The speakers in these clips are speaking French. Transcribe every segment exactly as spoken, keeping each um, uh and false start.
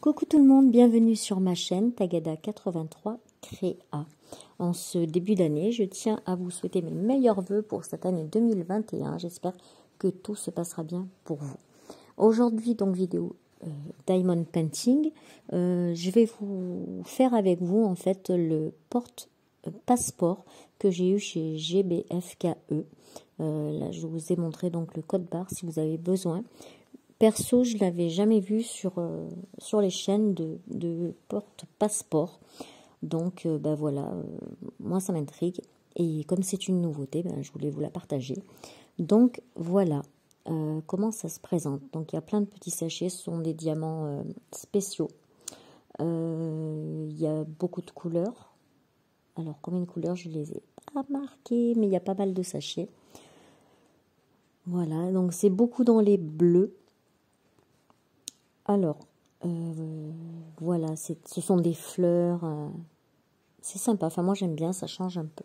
Coucou tout le monde, bienvenue sur ma chaîne Tagada quatre-vingt-trois Créa. En ce début d'année, je tiens à vous souhaiter mes meilleurs vœux pour cette année deux mille vingt et un. J'espère que tout se passera bien pour vous. Aujourd'hui, donc vidéo euh, Diamond Painting, euh, je vais vous faire avec vous en fait le porte-passeport que j'ai eu chez G B F K E. Euh, là, je vous ai montré donc le code barre si vous avez besoin. Perso, je l'avais jamais vu sur, euh, sur les chaînes de, de porte-passeport. Donc, euh, bah voilà, euh, moi ça m'intrigue. Et comme c'est une nouveauté, ben, je voulais vous la partager. Donc, voilà euh, comment ça se présente. Donc, il y a plein de petits sachets, ce sont des diamants euh, spéciaux. Euh, il y a beaucoup de couleurs. Alors, combien de couleurs, je les ai pas marquées, mais il y a pas mal de sachets. Voilà, donc c'est beaucoup dans les bleus. Alors, euh, voilà, ce sont des fleurs, euh, c'est sympa, enfin moi j'aime bien, ça change un peu.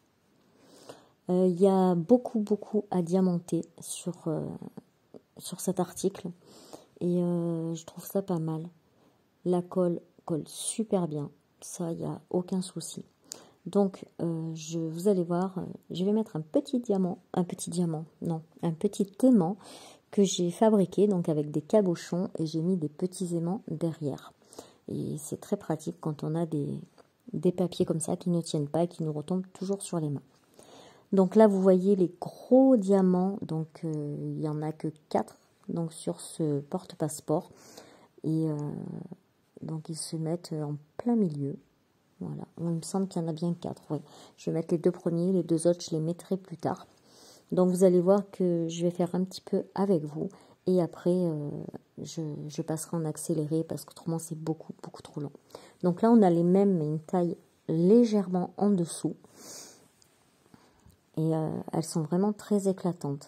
Il euh, y a beaucoup, beaucoup à diamanter sur, euh, sur cet article, et euh, je trouve ça pas mal. La colle colle super bien, ça, il n'y a aucun souci. Donc, euh, je, vous allez voir, je vais mettre un petit diamant, un petit diamant, non, un petit aimant, que j'ai fabriqué donc avec des cabochons et j'ai mis des petits aimants derrière. Et c'est très pratique quand on a des, des papiers comme ça qui ne tiennent pas et qui nous retombent toujours sur les mains. Donc là, vous voyez les gros diamants, donc euh, il n'y en a que quatre donc sur ce porte-passeport. Et euh, donc ils se mettent en plein milieu. Voilà, il me semble qu'il y en a bien quatre. Oui. Je vais mettre les deux premiers, les deux autres, je les mettrai plus tard. Donc, vous allez voir que je vais faire un petit peu avec vous. Et après, euh, je, je passerai en accéléré parce qu'autrement, c'est beaucoup, beaucoup trop long. Donc là, on a les mêmes, mais une taille légèrement en dessous. Et euh, elles sont vraiment très éclatantes.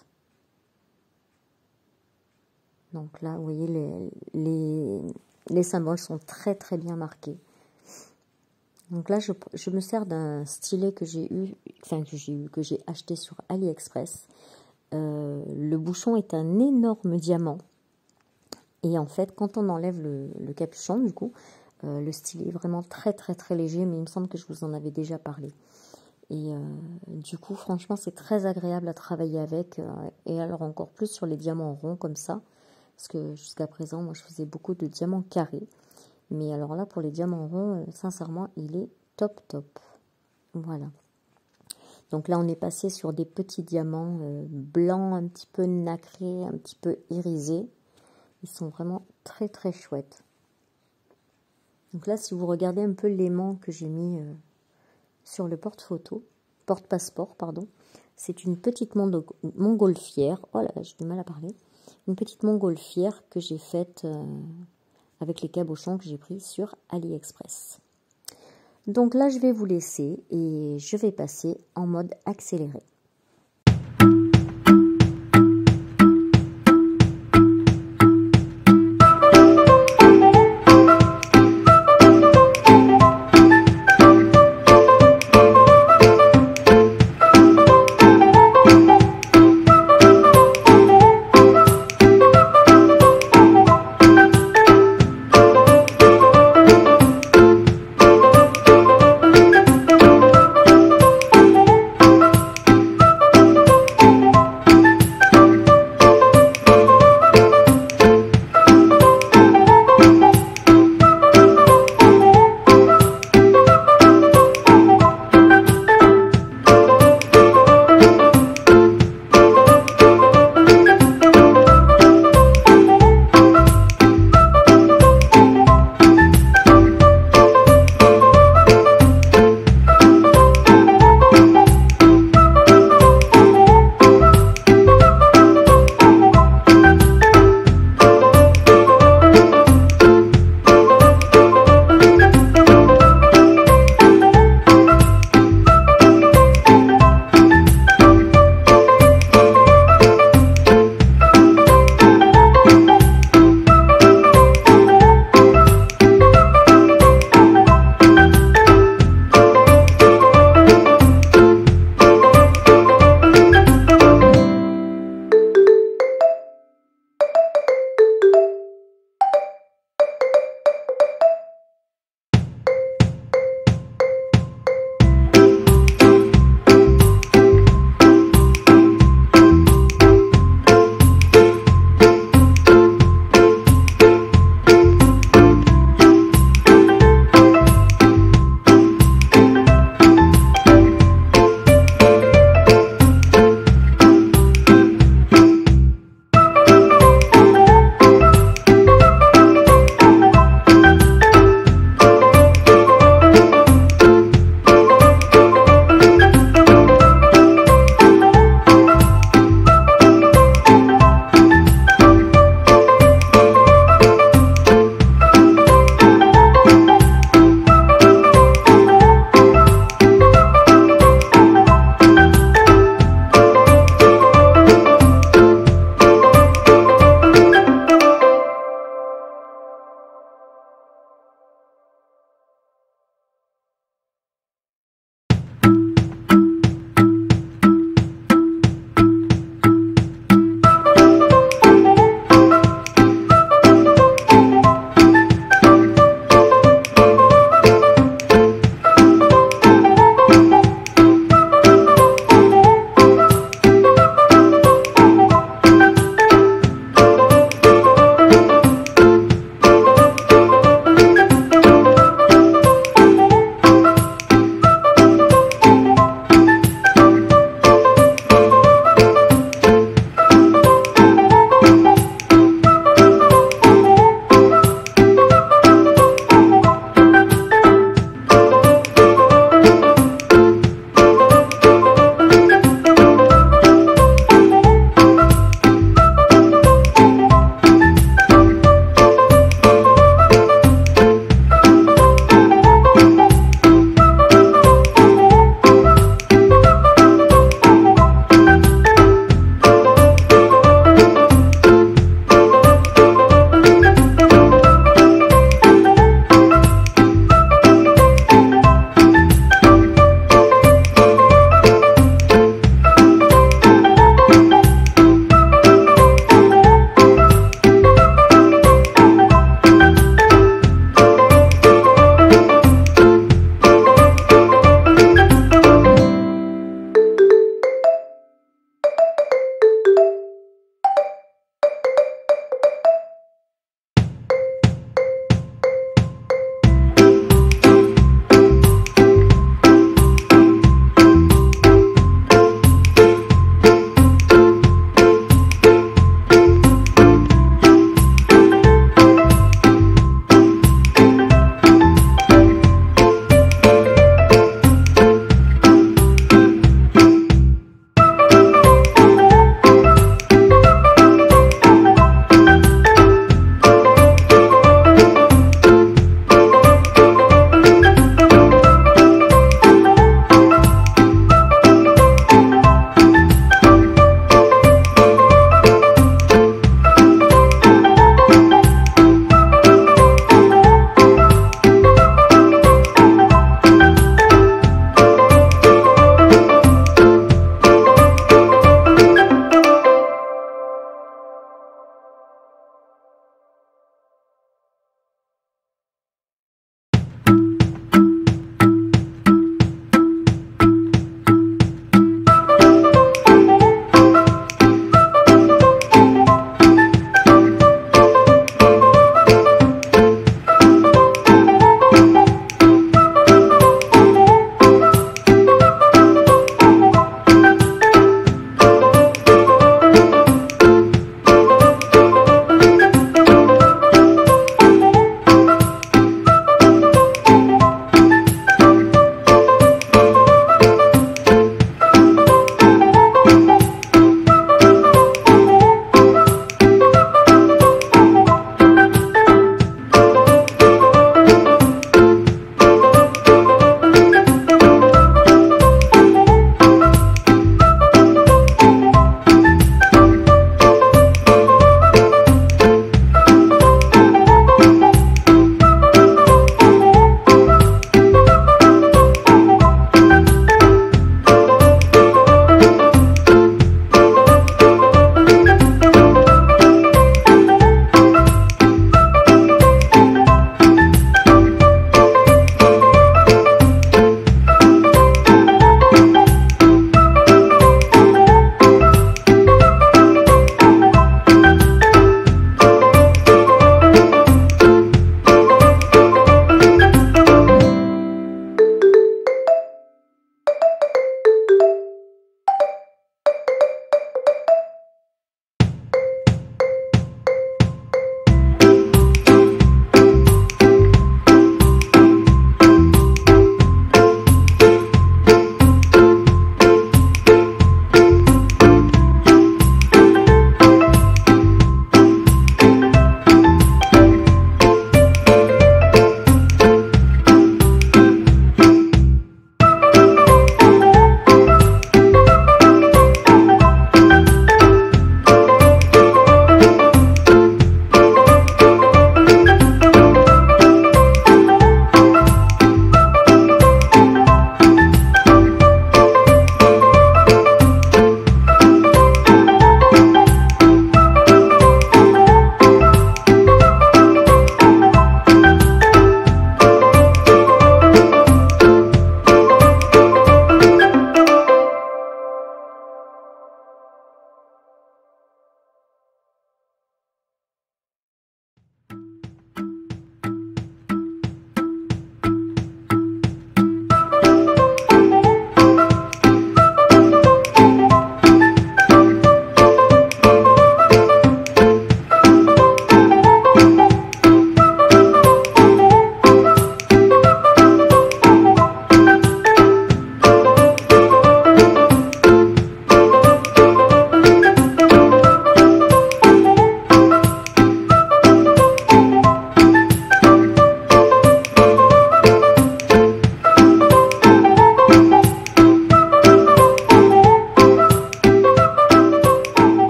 Donc là, vous voyez, les, les, les symboles sont très, très bien marqués. Donc là, je, je me sers d'un stylet que j'ai eu, enfin que j'ai eu, que j'ai acheté sur AliExpress. Euh, le bouchon est un énorme diamant. Et en fait, quand on enlève le, le capuchon, du coup, euh, le stylet est vraiment très très très léger. Mais il me semble que je vous en avais déjà parlé. Et euh, du coup, franchement, c'est très agréable à travailler avec. Euh, et alors encore plus sur les diamants ronds comme ça. Parce que jusqu'à présent, moi, je faisais beaucoup de diamants carrés. Mais alors là, pour les diamants ronds, euh, sincèrement, il est top, top. Voilà. Donc là, on est passé sur des petits diamants euh, blancs, un petit peu nacrés, un petit peu irisés. Ils sont vraiment très, très chouettes. Donc là, si vous regardez un peu l'aimant que j'ai mis euh, sur le porte-photo, porte-passeport, pardon, c'est une petite montgolfière. Oh là, j'ai du mal à parler. Une petite montgolfière que j'ai faite... Euh, avec les cabochons que j'ai pris sur AliExpress. Donc là, je vais vous laisser et je vais passer en mode accéléré.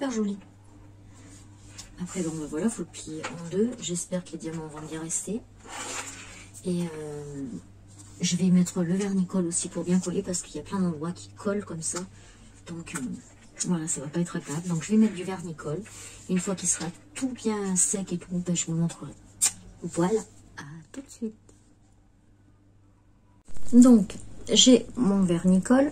super joli. Après, donc voilà, il faut le plier en deux. J'espère que les diamants vont bien rester. Et euh, je vais mettre le vernicole aussi pour bien coller parce qu'il y a plein d'endroits qui collent comme ça. Donc euh, voilà, ça va pas être agréable. Donc je vais mettre du vernicole. Une fois qu'il sera tout bien sec et tout, ben, je vous montrerai. Voilà, à tout de suite. Donc, j'ai mon vernicole.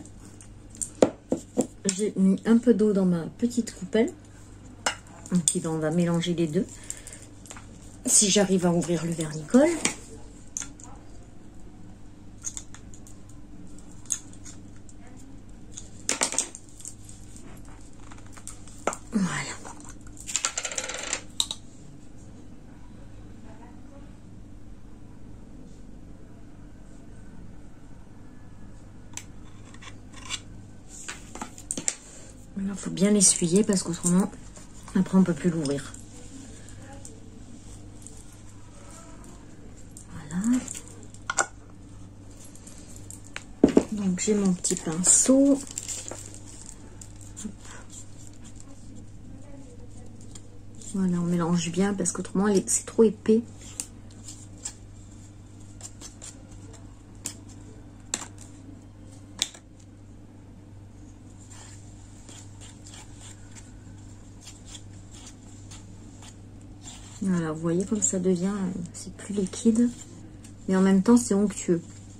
J'ai mis un peu d'eau dans ma petite coupelle. Donc, on va mélanger les deux. Si j'arrive à ouvrir le vernicole. Voilà. Il faut bien l'essuyer parce qu'autrement, après on ne peut plus l'ouvrir. Voilà. Donc j'ai mon petit pinceau. Voilà, on mélange bien parce qu'autrement c'est trop épais. Voilà, vous voyez comme ça devient, c'est plus liquide, mais en même temps c'est onctueux.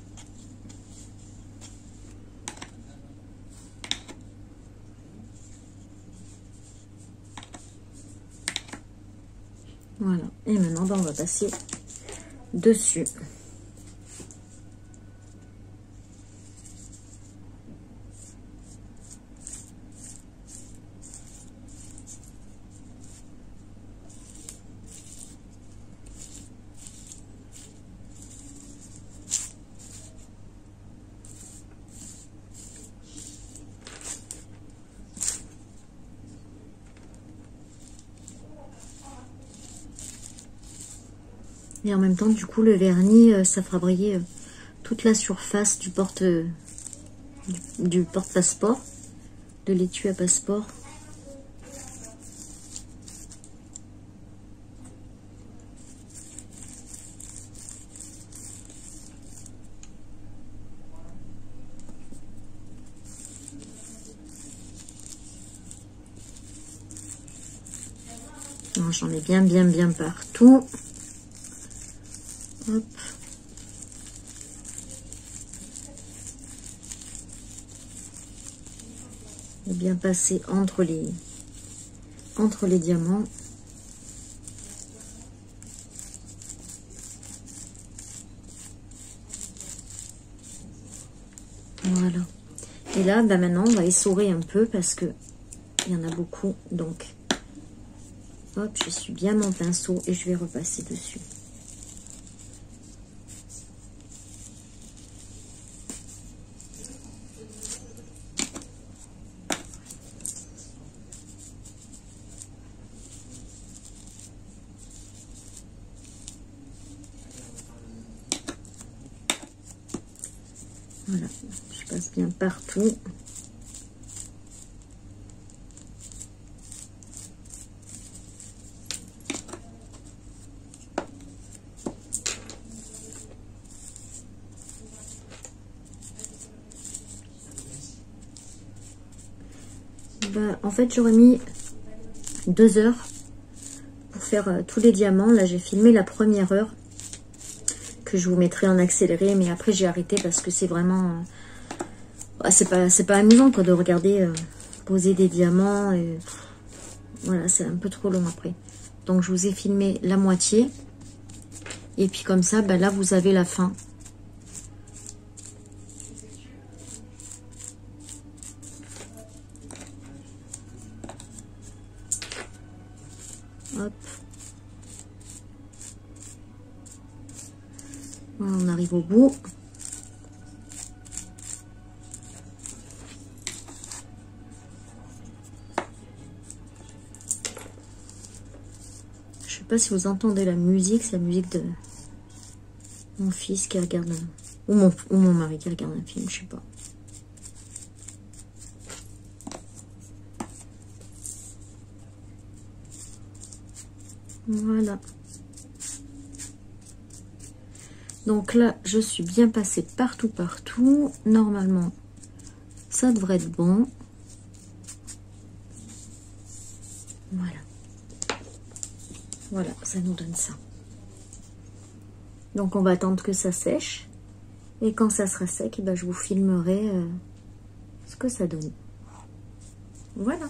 Voilà, et maintenant ben, on va passer dessus. Et en même temps, du coup, le vernis, ça fera briller toute la surface du porte du, du porte-passeport, de l'étui à passeport. J'en ai bien, bien, bien partout. Hop. Et bien passer entre les entre les diamants. Voilà. Et là, bah maintenant, on va essorer un peu parce que il y en a beaucoup. Donc, hop, je suis bien mon pinceau et je vais repasser dessus. Voilà, je passe bien partout. Bah, en fait, j'aurais mis deux heures pour faire euh, tous les diamants. Là, j'ai filmé la première heure que je vous mettrai en accéléré, mais après j'ai arrêté parce que c'est vraiment euh, c'est pas c'est pas amusant quoi de regarder euh, poser des diamants et pff, voilà, c'est un peu trop long après. Donc je vous ai filmé la moitié et puis comme ça, ben là vous avez la fin. Hop. Voilà, on arrive au bout. Je sais pas si vous entendez la musique, c'est la musique de mon fils qui regarde, ou mon, ou mon mari qui regarde un film, je sais pas. Voilà. Donc là, je suis bien passée partout, partout. Normalement, ça devrait être bon. Voilà. Voilà, ça nous donne ça. Donc on va attendre que ça sèche. Et quand ça sera sec, eh ben, je vous filmerai euh, ce que ça donne. Voilà.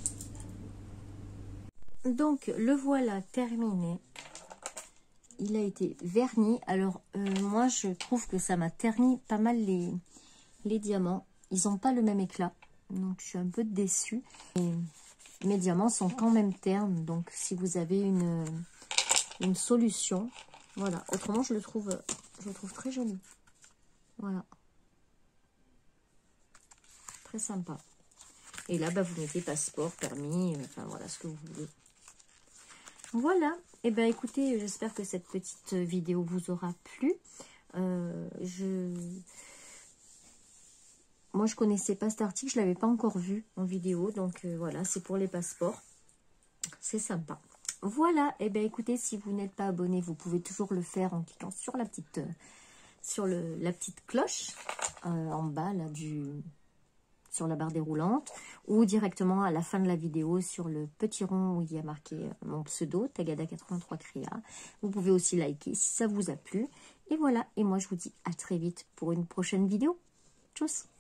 Donc le voilà terminé. Il a été verni. Alors euh, moi je trouve que ça m'a terni pas mal les, les diamants. Ils n'ont pas le même éclat. Donc je suis un peu déçue. Et mes diamants sont quand même ternes. Donc si vous avez une, une solution. Voilà. Autrement je le trouve, je le trouve très joli. Voilà. Très sympa. Et là bah, vous mettez passeport, permis, euh, enfin voilà ce que vous voulez. Voilà. Et eh bien écoutez, j'espère que cette petite vidéo vous aura plu. Euh, je... Moi, je connaissais pas cet article, je l'avais pas encore vu en vidéo. Donc euh, voilà, c'est pour les passeports. C'est sympa. Voilà. Et eh bien écoutez, si vous n'êtes pas abonné, vous pouvez toujours le faire en cliquant sur la petite, euh, sur le, la petite cloche euh, en bas là du... sur la barre déroulante, ou directement à la fin de la vidéo sur le petit rond où il y a marqué mon pseudo, Tagada quatre-vingt-trois Créa. Vous pouvez aussi liker si ça vous a plu. Et voilà, et moi je vous dis à très vite pour une prochaine vidéo. Tchuss!